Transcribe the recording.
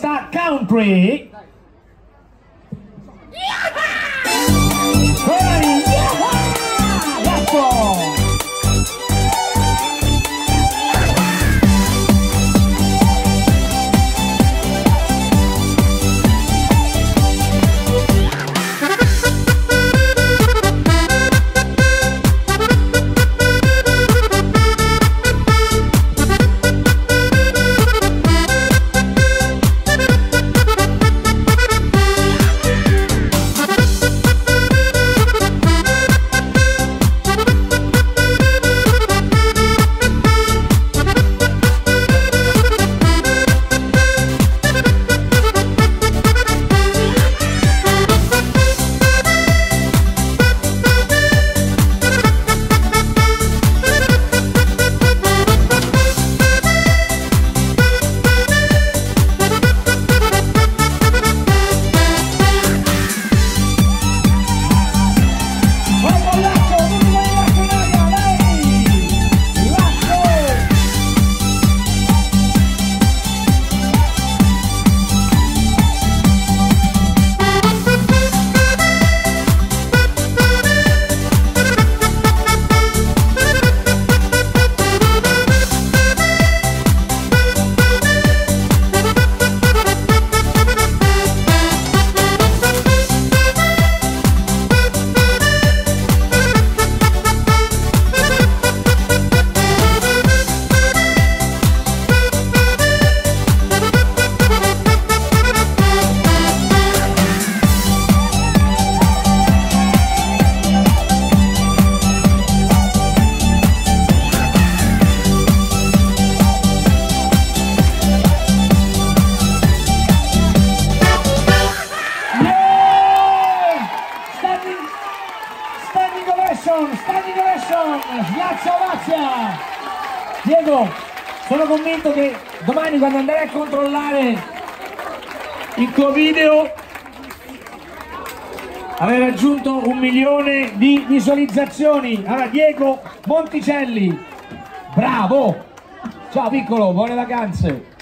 pista country. Standing ovation, Lazia. Diego, sono convinto che domani quando andrai a controllare il tuo video avrai raggiunto 1 milione di visualizzazioni. Allora Diego Monticelli, bravo, ciao piccolo, buone vacanze.